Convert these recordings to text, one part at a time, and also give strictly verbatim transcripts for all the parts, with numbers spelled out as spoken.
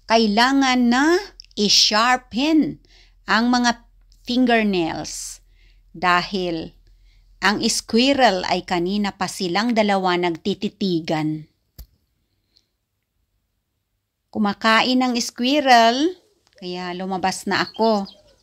kailangan na i-sharpen ang mga fingernails dahil ang squirrel ay kanina pa silang dalawa nagtititigan. Kumakain ng squirrel, kaya lumabas na ako.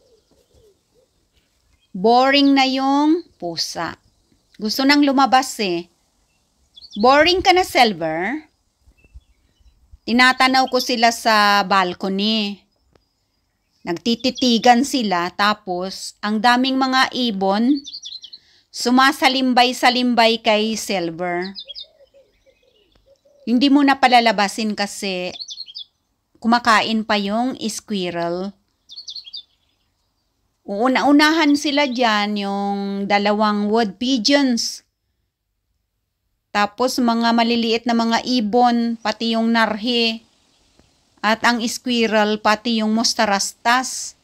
Boring na yung pusa. Gusto nang lumabas eh. Boring ka na, Silver? Tinatanaw ko sila sa balcony. Nagtititigan sila, tapos ang daming mga ibon sumasalimbay-salimbay kay Silver. Hindi mo na palalabasin kasi kumakain pa yung squirrel. Uuna-unahan sila dyan, yung dalawang wood pigeons. Tapos mga maliliit na mga ibon, pati yung narhe. At ang squirrel, pati yung mustarastas.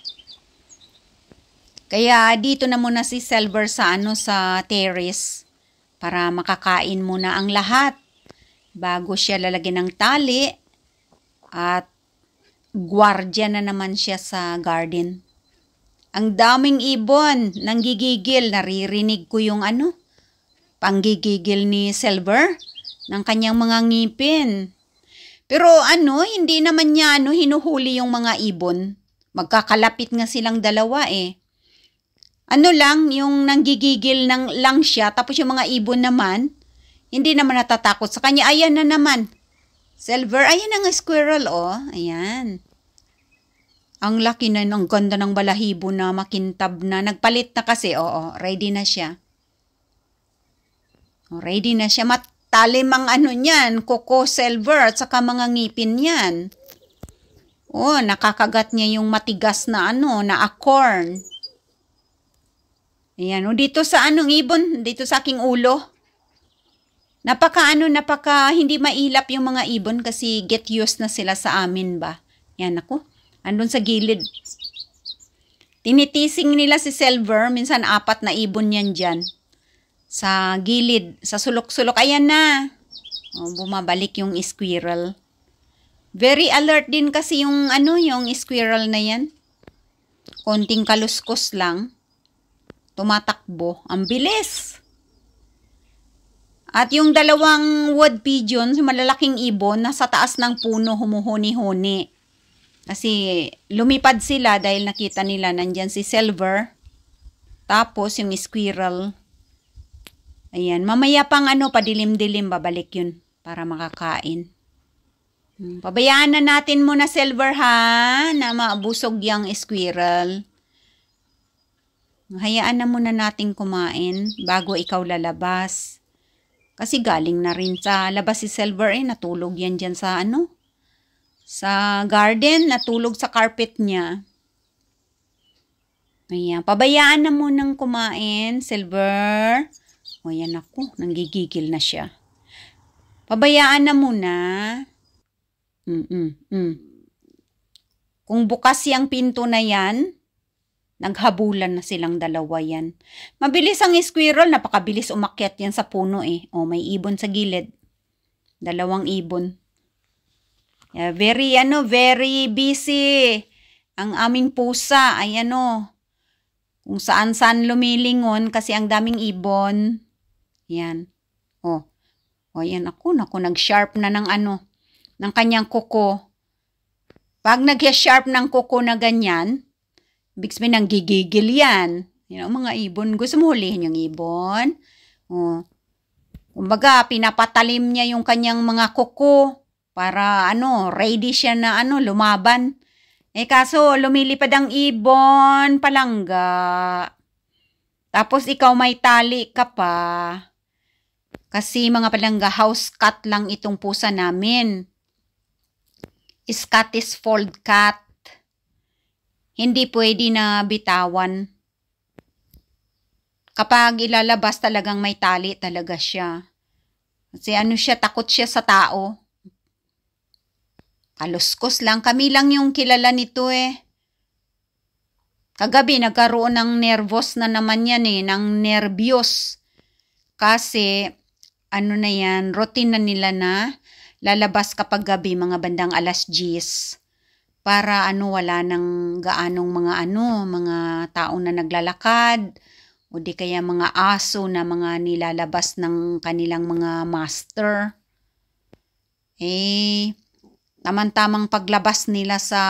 Kaya dito na muna si Silver sa ano sa terrace para makakain muna ang lahat bago siya lalagyan ng tali at gwardiya na naman siya sa garden. Ang daming ibon, nanggigigil, naririnig ko yung ano, panggigigil ni Silver ng kanyang mga ngipin. Pero ano, hindi naman niya ano, hinuhuli yung mga ibon. Magkakalapit nga silang dalawa eh. Ano lang, yung nanggigigil ng, lang siya, tapos yung mga ibon naman, hindi naman natatakot sa kanya. Ayan na naman. Silver, ayan ang squirrel, oh. Ayan. Ang laki na, ang ganda ng balahibo na makintab na. Nagpalit na kasi, oo, ready na siya. Ready na siya. Matalim ang ano niyan, kuko, Silver, at saka mga ngipin niyan. Oh, nakakagat niya yung matigas na ano, na acorn. Ayan, o dito sa anong ibon, dito sa aking ulo. Napaka ano, napaka hindi mailap yung mga ibon kasi get used na sila sa amin ba. Yan ako, andun sa gilid. Tinitising nila si Silver, minsan apat na ibon yan dyan. Sa gilid, sa sulok-sulok, ayan na. O, bumabalik yung squirrel. Very alert din kasi yung ano, yung squirrel na yan. Konting kaluskos lang. Tumatakbo. Ang bilis. At yung dalawang wood pigeons, yung malalaking ibon, nasa taas ng puno humuhuni-huni. Kasi lumipad sila dahil nakita nila nandyan si Silver. Tapos yung squirrel. Ayan. Mamaya pang ano, padilim-dilim, babalik yun para makakain. Pabayaan na natin muna, Silver, ha? Na maabusog yung squirrel. Hayaan na muna nating kumain bago ikaw lalabas. Kasi galing na rin sa labas si Silver eh. Natulog yan dyan sa ano? Sa garden. Natulog sa carpet niya. Ayan. Pabayaan na munang kumain, Silver. O yan ako. Nanggigigil na siya. Pabayaan na muna. Mm-mm-mm. Kung bukas yung pinto na yan, naghabulan na silang dalawa yan. Mabilis ang squirrel, napakabilis umakyat yan sa puno eh. O, may ibon sa gilid. Dalawang ibon. Yeah, very, ano, very busy. Ang aming pusa, ay ano, kung saan-saan lumilingon kasi ang daming ibon. Yan. O, o yan ako, naku, nag-sharp na ng ano, ng kanyang kuko. Pag nag-sharp ng kuko na ganyan, ibig sabihin, nanggigigil yan. You know, mga ibon. Gusto mo hulihin yung ibon? Oh. Kumbaga, pinapatalim niya yung kanyang mga kuko para, ano, ready siya na, ano, lumaban. Eh, kaso, lumilipad ang ibon, palangga. Tapos, ikaw may tali ka pa. Kasi, mga palangga, house cat lang itong pusa namin. Scotishfold cat. Hindi pwede na bitawan. Kapag ilalabas talagang may tali talaga siya. Kasi ano siya, takot siya sa tao. Kaluskos lang. Kami lang yung kilala nito eh. Kagabi nagkaroon ng nervous na naman yan eh. Ng nervyos. Kasi ano na yan, routine na nila na lalabas kapag gabi, mga bandang alas diyes. Para ano, wala nang gaanong mga ano, mga taong na naglalakad, o di kaya mga aso na mga nilalabas ng kanilang mga master. Eh, tamang-tamang paglabas nila sa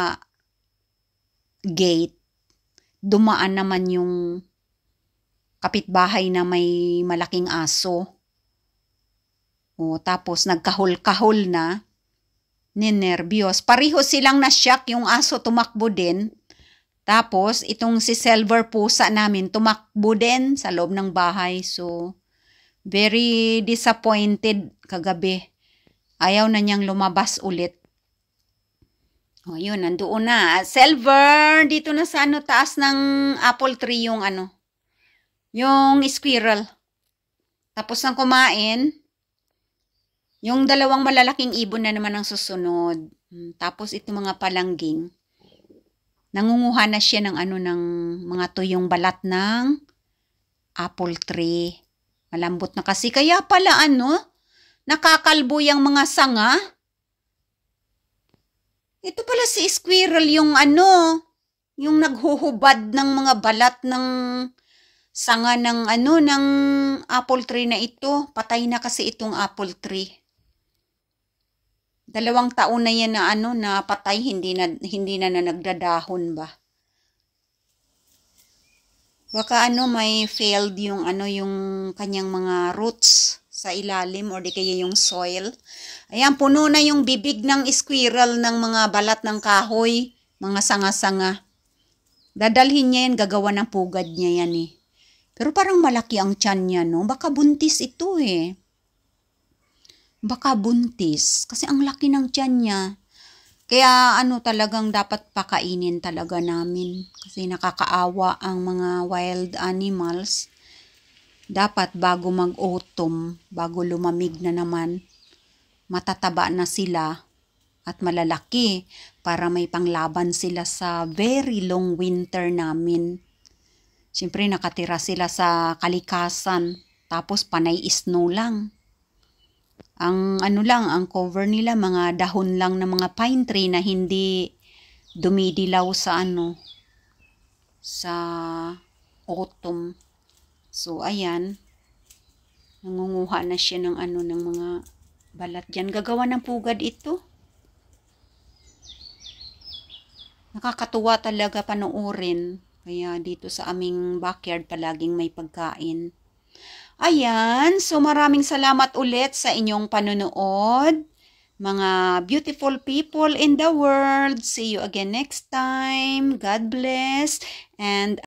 gate, dumaan naman yung kapitbahay na may malaking aso. O, tapos nagkahol-kahol na, ninervyos. Pareho silang na-shock, yung aso tumakbo din. Tapos, itong si Silver pusa namin, tumakbo din sa loob ng bahay. So, very disappointed kagabi. Ayaw na niyang lumabas ulit. O, yun, nandoon na. Silver, dito na sa ano, taas ng apple tree yung ano, yung squirrel. Tapos nang kumain, yung dalawang malalaking ibon na naman ang susunod. Tapos ito mga palangging. Nangunguha na siya ng ano, ng mga tuyong balat ng apple tree. Malambot na kasi. Kaya pala ano, nakakalbo yung mga sanga. Ito pala si squirrel yung ano, yung naghuhubad ng mga balat ng sanga ng ano, ng apple tree na ito. Patay na kasi itong apple tree. Dalawang taon na yan na ano, na patay, hindi na, hindi na, na nagdadahon ba. Baka ano, may failed yung ano, yung kanyang mga roots sa ilalim or di kaya yung soil. Ayan, puno na yung bibig ng squirrel ng mga balat ng kahoy, mga sanga-sanga. Dadalhin niya yan, gagawa ng pugad niya yan eh. Pero parang malaki ang tiyan niya, no? Baka buntis ito eh. Baka buntis. Kasi ang laki ng tiyan niya. Kaya ano talagang dapat pakainin talaga namin. Kasi nakakaawa ang mga wild animals. Dapat bago mag-autumn, bago lumamig na naman, matataba na sila at malalaki para may panglaban sila sa very long winter namin. Siyempre nakatira sila sa kalikasan. Tapos panay snow lang. Ang ano lang, ang cover nila, mga dahon lang ng mga pine tree na hindi dumidilaw sa ano, sa autumn. So, ayan. Nangunguha na siya ng ano, ng mga balat dyan. Gagawa ng pugad ito. Nakakatuwa talaga panoorin. Kaya dito sa aming backyard palaging may pagkain. Ayan, so maraming salamat ulit sa inyong panonood. Mga beautiful people in the world. See you again next time. God bless. And